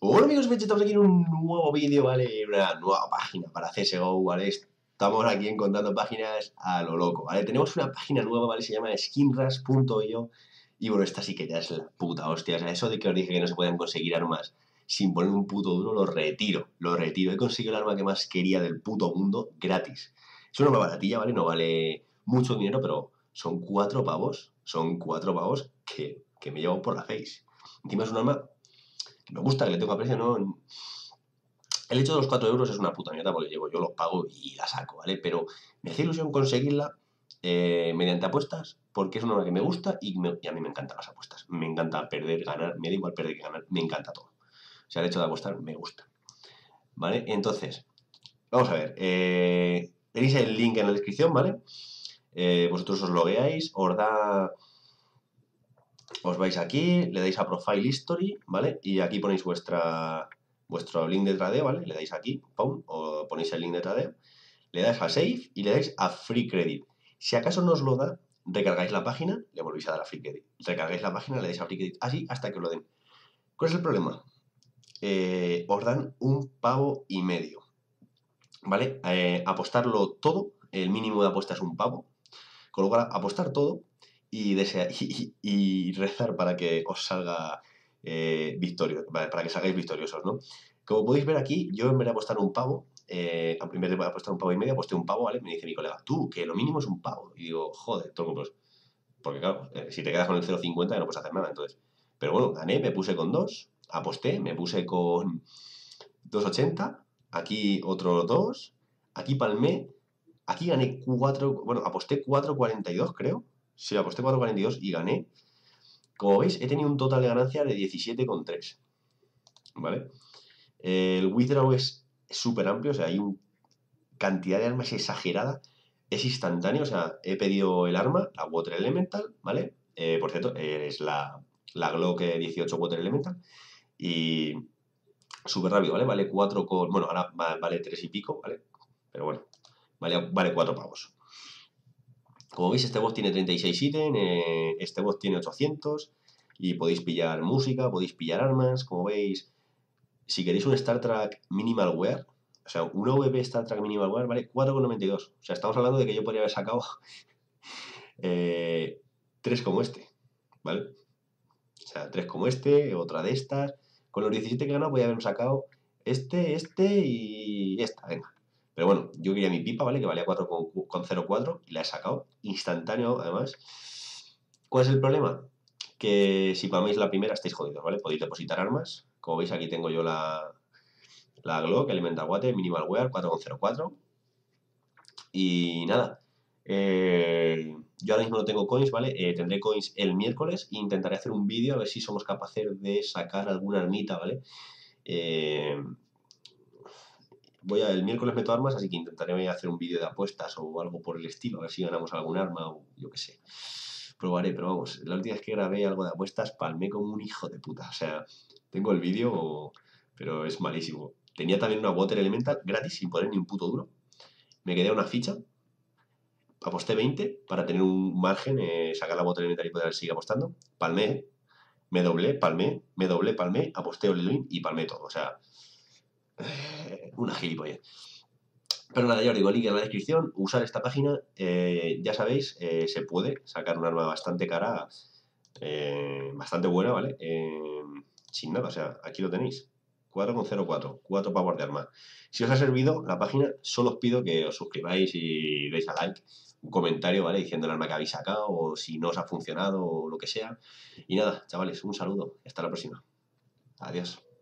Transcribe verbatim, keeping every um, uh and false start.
Hola amigos, estamos aquí en un nuevo vídeo, ¿vale? Una nueva página para C S G O, ¿vale? Estamos aquí encontrando páginas a lo loco, ¿vale? Tenemos una página nueva, ¿vale? Se llama skinrush punto i o y bueno, esta sí que ya es la puta hostia. O sea, eso de que os dije que no se pueden conseguir armas sin poner un puto duro, lo retiro, lo retiro. He conseguido el arma que más quería del puto mundo gratis. Es una arma baratilla, ¿vale? No vale mucho dinero, pero son cuatro pavos, son cuatro pavos que, que me llevo por la face. Encima es un arma que me gusta, que le tengo aprecio, ¿no? El hecho de los cuatro euros es una puta mierda porque llego, yo los pago y la saco, ¿vale? Pero me hace ilusión conseguirla eh, mediante apuestas porque es una hora que me gusta y, me, y a mí me encantan las apuestas. Me encanta perder, ganar, me da igual perder que ganar, me encanta todo. O sea, el hecho de apostar me gusta, ¿vale? Entonces, vamos a ver. Eh, tenéis el link en la descripción, ¿vale? Eh, vosotros os logueáis, os da... Os vais aquí, le dais a Profile History, ¿vale? Y aquí ponéis vuestra, vuestro link de tradeo, ¿vale? Le dais aquí, pum, o ponéis el link de tradeo, le dais a Save y le dais a Free Credit. Si acaso no os lo da, recargáis la página, le volvéis a dar a Free Credit. Recargáis la página, le dais a Free Credit, así hasta que os lo den. ¿Cuál es el problema? Eh, os dan un pavo y medio, ¿vale? Eh, apostarlo todo, el mínimo de apuesta es un pavo, con lo cual apostar todo y, desea, y, y, y rezar para que os salga eh, victorioso, para que salgáis victoriosos, ¿no? Como podéis ver aquí, yo en vez de apostar un pavo, eh, en vez de apostar un pavo y medio, aposté un pavo, ¿vale? Me dice mi colega, tú, que lo mínimo es un pavo. Y digo, joder, todo pues, porque claro, eh, si te quedas con el cero coma cincuenta ya no puedes hacer nada, entonces. Pero bueno, gané, me puse con dos, aposté, me puse con dos coma ochenta, aquí otro dos, aquí palmé, aquí gané cuatro, bueno, aposté cuatro coma cuarenta y dos creo. Sí, aposté cuatro coma cuarenta y dos y gané. Como veis, he tenido un total de ganancia de diecisiete coma tres, ¿vale? El withdraw es súper amplio, o sea, hay una cantidad de armas exagerada. Es instantáneo, o sea, he pedido el arma, la Water Elemental, ¿vale? Eh, por cierto, es la, la Glock dieciocho Water Elemental. Y súper rápido, ¿vale? Vale cuatro con... Bueno, ahora vale tres y pico, ¿vale? Pero bueno, vale, vale cuatro pavos. Como veis, este bot tiene treinta y seis ítems, eh, este bot tiene ochocientos y podéis pillar música, podéis pillar armas, como veis. Si queréis un Star Trek Minimal Wear, o sea, una V P Star Trek Minimal Wear vale cuatro coma noventa y dos. O sea, estamos hablando de que yo podría haber sacado eh, tres como este, ¿vale? O sea, tres como este, otra de estas. Con los diecisiete que he ganado podría haber sacado este, este y esta, venga. Pero bueno, yo quería mi pipa, ¿vale? Que valía cuatro coma cero cuatro y la he sacado instantáneo, además. ¿Cuál es el problema? Que si palmáis la primera estáis jodidos, ¿vale? Podéis depositar armas. Como veis, aquí tengo yo la, la Glock, Elemental Water, Minimal Wear, cuatro coma cero cuatro. Y nada. Eh, yo ahora mismo no tengo coins, ¿vale? Eh, tendré coins el miércoles e intentaré hacer un vídeo a ver si somos capaces de sacar alguna armita, ¿vale? Eh, voy a, el miércoles meto armas, así que intentaré hacer un vídeo de apuestas o algo por el estilo, a ver si ganamos algún arma o yo qué sé. Probaré, pero vamos, la última vez que grabé algo de apuestas palmé como un hijo de puta. O sea, tengo el vídeo, pero es malísimo. Tenía también una Water Elemental gratis, sin poner ni un puto duro. Me quedé a una ficha, aposté veinte para tener un margen, eh, sacar la Water Elemental y poder seguir apostando. Palmé, me doblé, palmé, me doblé, palmé, aposté all-in y palmé todo. O sea, eh, una gilipollez. Pero nada, ya os digo, link en la descripción, usar esta página, eh, ya sabéis, eh, se puede sacar un arma bastante cara, eh, bastante buena, ¿vale? Eh, sin nada, o sea, aquí lo tenéis, cuatro coma cero cuatro, cuatro pavos de arma. Si os ha servido la página, solo os pido que os suscribáis y deis a like, un comentario, ¿vale? Diciendo el arma que habéis sacado, o si no os ha funcionado, o lo que sea. Y nada, chavales, un saludo, hasta la próxima. Adiós.